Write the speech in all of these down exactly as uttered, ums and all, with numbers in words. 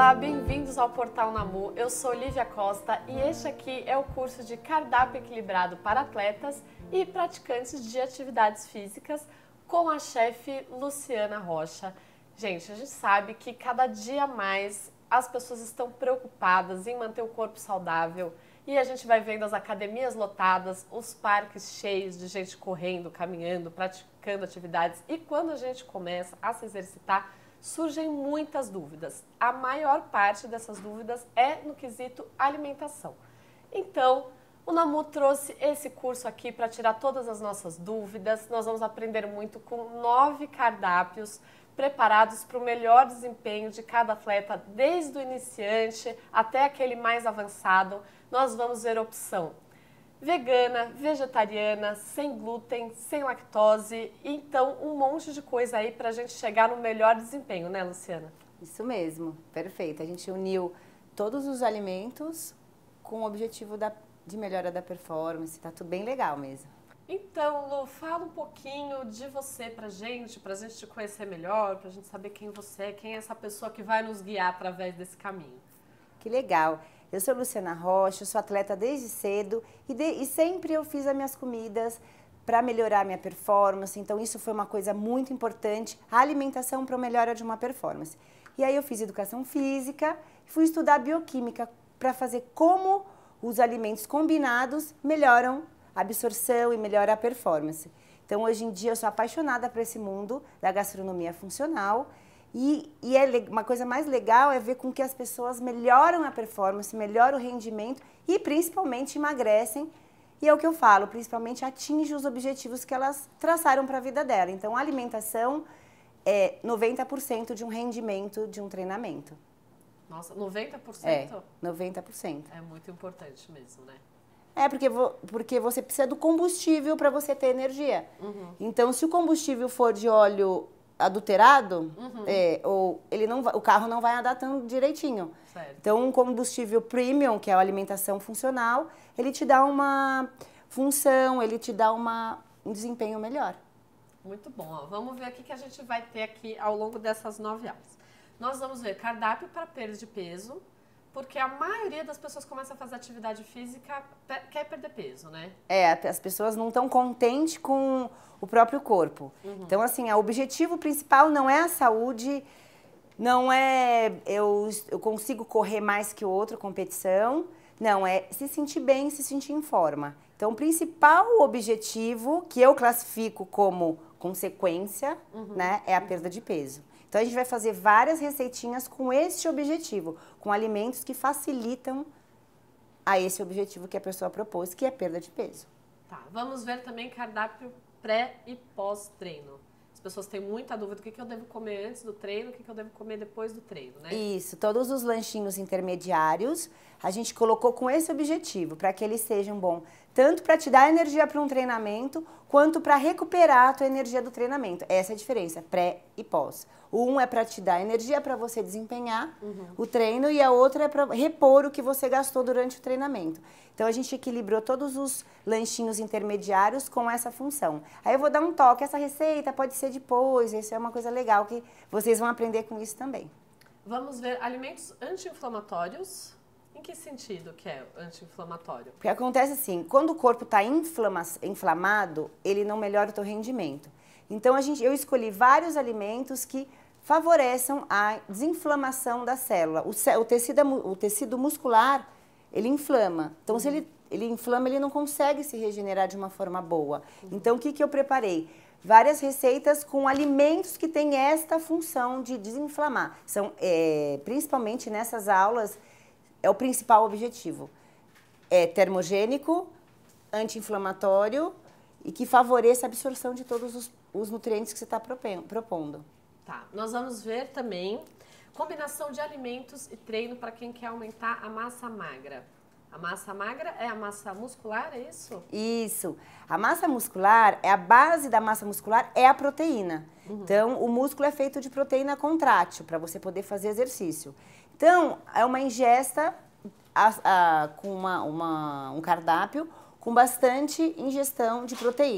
Olá, bem-vindos ao Portal Namu. Eu sou Lívia Costa e este aqui é o curso de Cardápio Equilibrado para atletas e praticantes de atividades físicas com a chefe Luciana Rocha. Gente, a gente sabe que cada dia mais as pessoas estão preocupadas em manter o corpo saudável e a gente vai vendo as academias lotadas, os parques cheios de gente correndo, caminhando, praticando atividades, e quando a gente começa a se exercitar, surgem muitas dúvidas. A maior parte dessas dúvidas é no quesito alimentação. Então, o Namu trouxe esse curso aqui para tirar todas as nossas dúvidas. Nós vamos aprender muito com nove cardápios preparados para o melhor desempenho de cada atleta, desde o iniciante até aquele mais avançado. Nós vamos ver opção vegana, vegetariana, sem glúten, sem lactose, então um monte de coisa aí para a gente chegar no melhor desempenho, né, Luciana? Isso mesmo, perfeito. A gente uniu todos os alimentos com o objetivo da, de melhora da performance, tá tudo bem legal mesmo. Então, Lu, fala um pouquinho de você pra gente, pra gente te conhecer melhor, pra gente saber quem você é, quem é essa pessoa que vai nos guiar através desse caminho. Que legal. Eu sou Luciana Rocha, sou atleta desde cedo e, de, e sempre eu fiz as minhas comidas para melhorar a minha performance, então isso foi uma coisa muito importante, a alimentação para a melhora de uma performance. E aí eu fiz educação física e fui estudar bioquímica para fazer como os alimentos combinados melhoram a absorção e melhoram a performance. Então hoje em dia eu sou apaixonada por esse mundo da gastronomia funcional. E, e é, uma coisa mais legal é ver com que as pessoas melhoram a performance, melhoram o rendimento e principalmente emagrecem. E é o que eu falo, principalmente atingem os objetivos que elas traçaram para a vida dela. Então a alimentação é noventa por cento de um rendimento de um treinamento. Nossa, noventa por cento? É, noventa por cento. É muito importante mesmo, né? É, porque, vo, porque você precisa do combustível para você ter energia. Uhum. Então se o combustível for de óleo adulterado, uhum. é, ou ele não vai, o carro não vai andar tão direitinho. Certo. Então, um combustível premium, que é a alimentação funcional, ele te dá uma função, ele te dá uma, um desempenho melhor. Muito bom. Ó. Vamos ver o que a gente vai ter aqui ao longo dessas nove aulas. Nós vamos ver cardápio para perda de peso, porque a maioria das pessoas começa a fazer atividade física, quer perder peso, né? É, as pessoas não estão contentes com o próprio corpo. Uhum. Então, assim, o objetivo principal não é a saúde, não é eu, eu consigo correr mais que o outro, competição. Não, é se sentir bem, se sentir em forma. Então, o principal objetivo, que eu classifico como consequência, uhum. né, é a perda de peso. Então, a gente vai fazer várias receitinhas com esse objetivo, com alimentos que facilitam a esse objetivo que a pessoa propôs, que é perda de peso. Tá, vamos ver também cardápio pré e pós-treino. As pessoas têm muita dúvida do que, que eu devo comer antes do treino, o que, que eu devo comer depois do treino, né? Isso, todos os lanchinhos intermediários a gente colocou com esse objetivo, para que eles sejam bons, tanto para te dar energia para um treinamento, quanto para recuperar a tua energia do treinamento. Essa é a diferença, pré e pós. Um é para te dar energia para você desempenhar uhum. o treino e a outra é para repor o que você gastou durante o treinamento. Então a gente equilibrou todos os lanchinhos intermediários com essa função. Aí eu vou dar um toque, essa receita pode ser depois, isso é uma coisa legal que vocês vão aprender com isso também. Vamos ver alimentos anti-inflamatórios. Em que sentido que é anti-inflamatório? Porque acontece assim, quando o corpo está inflama inflamado, ele não melhora o teu rendimento. Então a gente, eu escolhi vários alimentos que favoreçam a desinflamação da célula. O, o, tecido, o tecido muscular, ele inflama. Então, uhum. se ele, ele inflama, ele não consegue se regenerar de uma forma boa. Uhum. Então, o que, que eu preparei? Várias receitas com alimentos que têm esta função de desinflamar. São, é, principalmente nessas aulas, é o principal objetivo. É termogênico, anti-inflamatório e que favoreça a absorção de todos os, os nutrientes que você está propondo. Tá, nós vamos ver também combinação de alimentos e treino para quem quer aumentar a massa magra. A massa magra é a massa muscular, é isso? Isso. A massa muscular, é a base da massa muscular é a proteína. Uhum. Então, o músculo é feito de proteína contrátil para você poder fazer exercício. Então, é uma ingesta a, a, com uma, uma, um cardápio com bastante ingestão de proteína.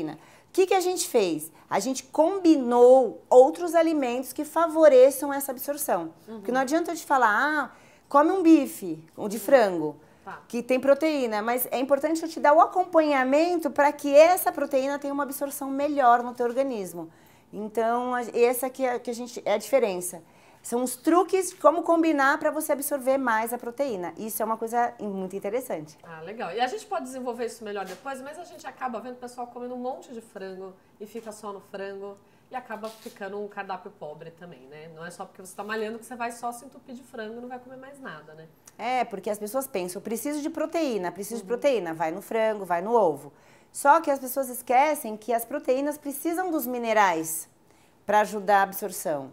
O que, que a gente fez? A gente combinou outros alimentos que favoreçam essa absorção. Uhum. Porque não adianta eu te falar, ah, come um bife, um de uhum. frango, tá. que tem proteína, mas é importante eu te dar o acompanhamento para que essa proteína tenha uma absorção melhor no teu organismo. Então, essa aqui é, que a gente, é a diferença. São os truques de como combinar para você absorver mais a proteína. Isso é uma coisa muito interessante. Ah, legal. E a gente pode desenvolver isso melhor depois, mas a gente acaba vendo o pessoal comendo um monte de frango e fica só no frango e acaba ficando um cardápio pobre também, né? Não é só porque você está malhando que você vai só se entupir de frango e não vai comer mais nada, né? É, porque as pessoas pensam, eu preciso de proteína, preciso uhum. de proteína, vai no frango, vai no ovo. Só que as pessoas esquecem que as proteínas precisam dos minerais para ajudar a absorção.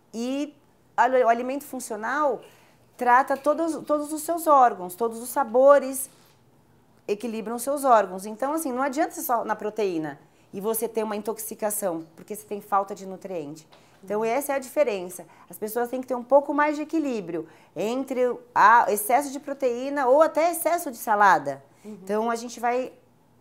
E o alimento funcional trata todos, todos os seus órgãos, todos os sabores equilibram os seus órgãos. Então, assim, não adianta ser só na proteína e você ter uma intoxicação, porque você tem falta de nutriente. Então, essa é a diferença. As pessoas têm que ter um pouco mais de equilíbrio entre o excesso de proteína ou até excesso de salada. Uhum. Então, a gente vai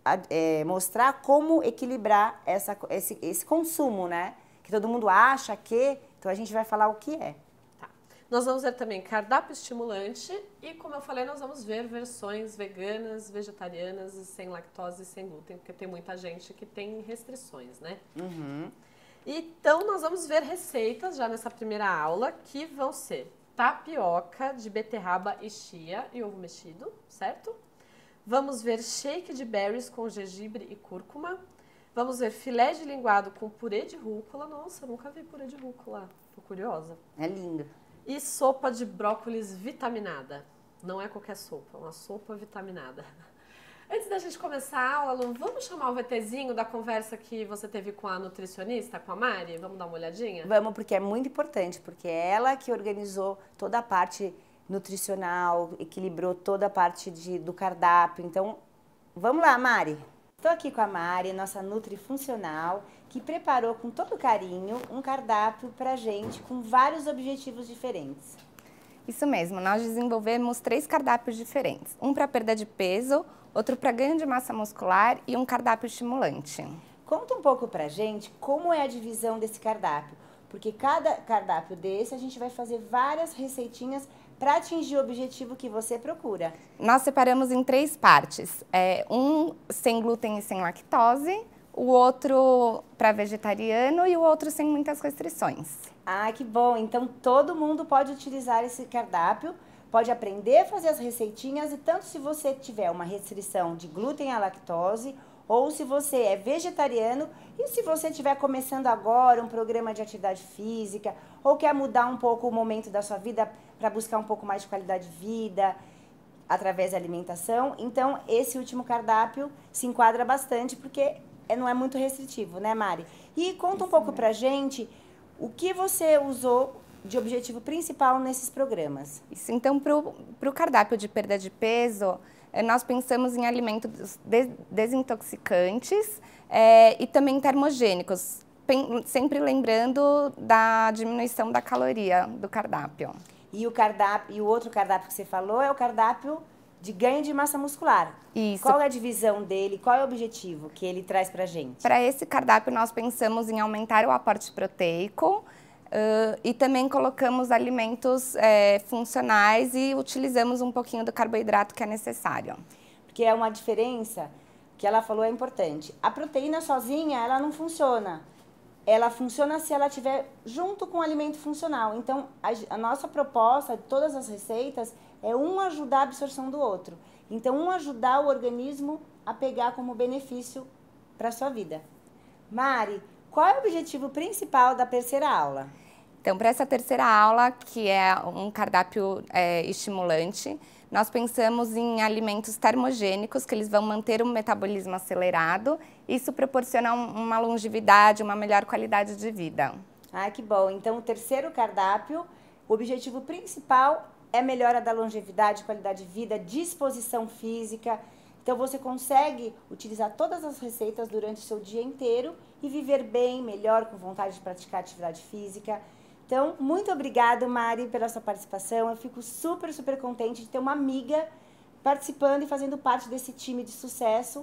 é, mostrar como equilibrar essa, esse, esse consumo, né? Que todo mundo acha que... Então, a gente vai falar o que é. Tá. Nós vamos ver também cardápio estimulante e, como eu falei, nós vamos ver versões veganas, vegetarianas, sem lactose e sem glúten, porque tem muita gente que tem restrições, né? Uhum. Então, nós vamos ver receitas já nessa primeira aula, que vão ser tapioca de beterraba e chia e ovo mexido, certo? Vamos ver shake de berries com gengibre e cúrcuma. Vamos ver filé de linguado com purê de rúcula. Nossa, eu nunca vi purê de rúcula. Tô curiosa. É lindo. E sopa de brócolis vitaminada. Não é qualquer sopa, é uma sopa vitaminada. Antes da gente começar a aula, Lu, vamos chamar o VTzinho da conversa que você teve com a nutricionista, com a Mari? Vamos dar uma olhadinha? Vamos, porque é muito importante, porque é ela que organizou toda a parte nutricional, equilibrou toda a parte de, do cardápio. Então, vamos lá, Mari. Estou aqui com a Mari, nossa nutrifuncional, que preparou com todo carinho um cardápio pra gente com vários objetivos diferentes. Isso mesmo, nós desenvolvemos três cardápios diferentes. Um para perda de peso, outro para ganho de massa muscular e um cardápio estimulante. Conta um pouco pra gente como é a divisão desse cardápio, porque cada cardápio desse a gente vai fazer várias receitinhas para atingir o objetivo que você procura. Nós separamos em três partes, é, um sem glúten e sem lactose, o outro para vegetariano e o outro sem muitas restrições. Ah, que bom! Então todo mundo pode utilizar esse cardápio, pode aprender a fazer as receitinhas e tanto se você tiver uma restrição de glúten à lactose ou se você é vegetariano e se você estiver começando agora um programa de atividade física ou quer mudar um pouco o momento da sua vida para buscar um pouco mais de qualidade de vida através da alimentação. Então, esse último cardápio se enquadra bastante porque não é muito restritivo, né, Mari? E conta um pouco pra gente o que você usou de objetivo principal nesses programas. Isso, então, para o cardápio de perda de peso, nós pensamos em alimentos des desintoxicantes é, e também termogênicos, sempre lembrando da diminuição da caloria do cardápio. E o cardápio, e o outro cardápio que você falou é o cardápio de ganho de massa muscular. Isso. Qual é a divisão dele? Qual é o objetivo que ele traz pra gente? Para esse cardápio, nós pensamos em aumentar o aporte proteico, Uh, e também colocamos alimentos é, funcionais e utilizamos um pouquinho do carboidrato que é necessário. Porque é uma diferença que ela falou é importante. A proteína sozinha, ela não funciona. Ela funciona se ela estiver junto com o alimento funcional. Então, a, a nossa proposta de todas as receitas é um ajudar a absorção do outro. Então, um ajudar o organismo a pegar como benefício para a sua vida. Mari, qual é o objetivo principal da terceira aula? Então, para essa terceira aula, que é um cardápio é, estimulante, nós pensamos em alimentos termogênicos, que eles vão manter o metabolismo acelerado. Isso proporciona uma longevidade, uma melhor qualidade de vida. Ah, que bom. Então, o terceiro cardápio, o objetivo principal é a melhora da longevidade, qualidade de vida, disposição física. Então, você consegue utilizar todas as receitas durante o seu dia inteiro e viver bem, melhor, com vontade de praticar atividade física. Então, muito obrigada, Mari, pela sua participação. Eu fico super, super contente de ter uma amiga participando e fazendo parte desse time de sucesso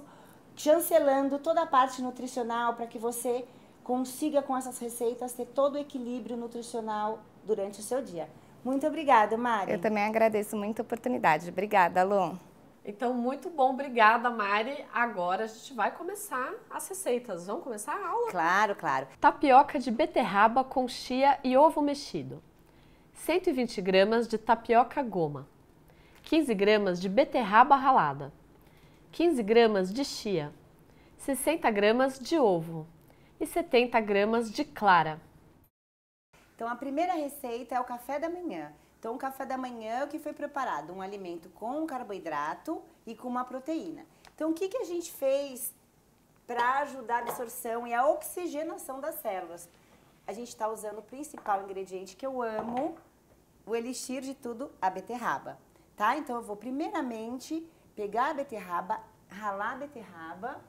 chancelando toda a parte nutricional para que você consiga com essas receitas ter todo o equilíbrio nutricional durante o seu dia. Muito obrigada, Mari. Eu também agradeço muito a oportunidade. Obrigada, Lu. Então, muito bom. Obrigada, Mari. Agora a gente vai começar as receitas. Vamos começar a aula? Claro, claro. Tapioca de beterraba com chia e ovo mexido. cento e vinte gramas de tapioca goma. quinze gramas de beterraba ralada. quinze gramas de chia. sessenta gramas de ovo. E setenta gramas de clara. Então, a primeira receita é o café da manhã. Então, o café da manhã é o que foi preparado, um alimento com carboidrato e com uma proteína. Então, o que, que a gente fez para ajudar a absorção e a oxigenação das células? A gente está usando o principal ingrediente que eu amo, o elixir de tudo, a beterraba, tá? Então, eu vou primeiramente pegar a beterraba, ralar a beterraba,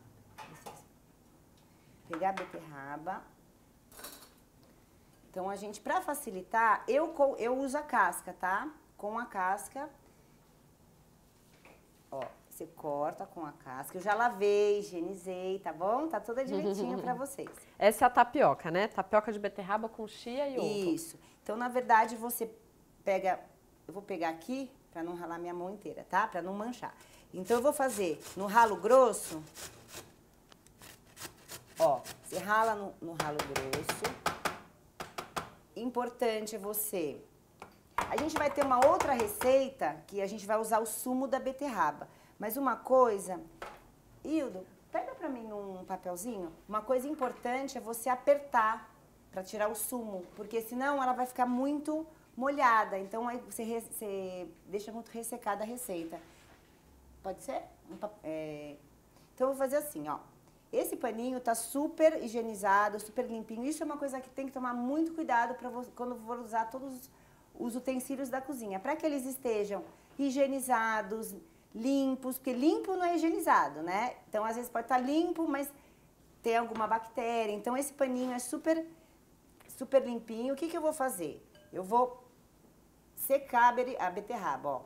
pegar a beterraba. Então, a gente, para facilitar, eu, eu uso a casca, tá? Com a casca, ó, você corta com a casca. Eu já lavei, higienizei, tá bom? Tá toda direitinho pra vocês. Essa é a tapioca, né? Tapioca de beterraba com chia e ovo. Isso. Então, na verdade, você pega... Eu vou pegar aqui pra não ralar minha mão inteira, tá? Pra não manchar. Então, eu vou fazer no ralo grosso. Ó, você rala no, no ralo grosso. Importante é você... A gente vai ter uma outra receita que a gente vai usar o sumo da beterraba. Mas uma coisa... Hildo, pega pra mim um papelzinho. Uma coisa importante é você apertar pra tirar o sumo. Porque senão ela vai ficar muito molhada. Então aí você, você deixa muito ressecada a receita. Pode ser? Um, é... Então eu vou fazer assim, ó. Esse paninho tá super higienizado, super limpinho. Isso é uma coisa que tem que tomar muito cuidado pra você, quando for usar todos os utensílios da cozinha. Para que eles estejam higienizados, limpos, porque limpo não é higienizado, né? Então, às vezes pode estar limpo, mas tem alguma bactéria. Então, esse paninho é super, super limpinho. O que que eu vou fazer? Eu vou secar a beterraba, ó.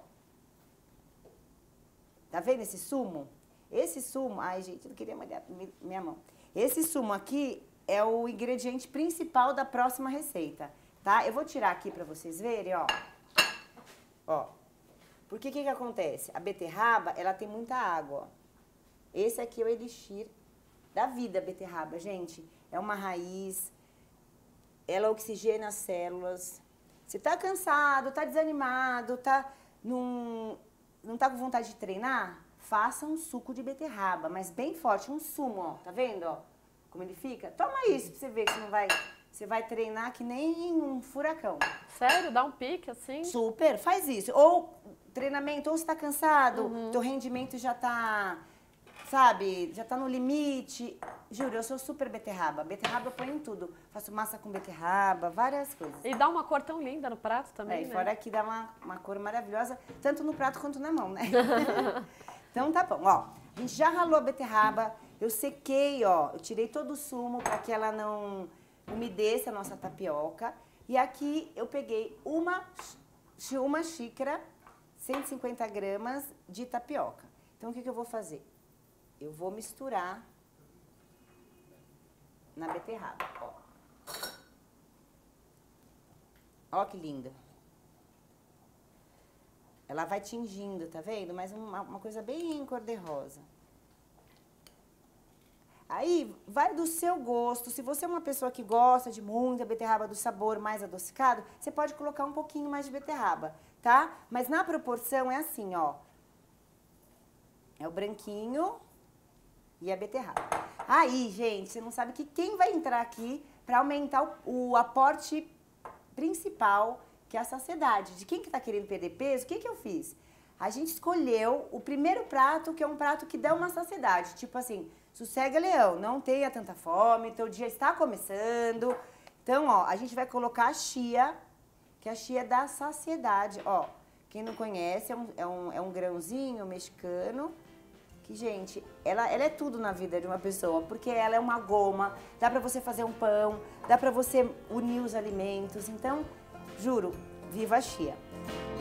Tá vendo esse sumo? Esse sumo, ai gente, eu não queria molhar minha mão. Esse sumo aqui é o ingrediente principal da próxima receita, tá? Eu vou tirar aqui pra vocês verem, ó. Ó. Porque que que acontece? A beterraba, ela tem muita água, ó. Esse aqui é o elixir da vida, a beterraba, gente. É uma raiz, ela oxigena as células. Você tá cansado, tá desanimado, tá num, não tá com vontade de treinar? Faça um suco de beterraba, mas bem forte, um sumo, ó. Tá vendo, ó? Como ele fica? Toma isso pra você ver que você não vai... Você vai treinar que nem um furacão. Sério? Dá um pique assim? Super, faz isso. Ou treinamento, ou você tá cansado, uhum. Teu rendimento já tá, sabe, já tá no limite. Juro, eu sou super beterraba. Beterraba eu ponho em tudo. Faço massa com beterraba, várias coisas. E dá uma cor tão linda no prato também, é, né? Fora que dá uma, uma cor maravilhosa, tanto no prato quanto na mão, né? Então tá bom, ó. A gente já ralou a beterraba, eu sequei, ó. Eu tirei todo o sumo para que ela não umedeça a nossa tapioca. E aqui eu peguei uma, uma xícara, cento e cinquenta gramas de tapioca. Então o que que eu vou fazer? Eu vou misturar na beterraba, ó. Ó que linda. Ela vai tingindo, tá vendo? Mas uma, uma coisa bem cor-de-rosa. Aí, vai do seu gosto. Se você é uma pessoa que gosta de muita beterraba do sabor mais adocicado, você pode colocar um pouquinho mais de beterraba, tá? Mas na proporção é assim, ó. É o branquinho e a beterraba. Aí, gente, você não sabe que quem vai entrar aqui para aumentar o, o aporte principal, que é a saciedade. De quem que tá querendo perder peso, o que que eu fiz? A gente escolheu o primeiro prato, que é um prato que dá uma saciedade. Tipo assim, sossega leão, não tenha tanta fome, teu dia está começando. Então, ó, a gente vai colocar a chia, que a chia dá saciedade. Ó, quem não conhece, é um, é um, é um grãozinho mexicano, que, gente, ela, ela é tudo na vida de uma pessoa, porque ela é uma goma, dá pra você fazer um pão, dá pra você unir os alimentos. Então, juro, viva a chia!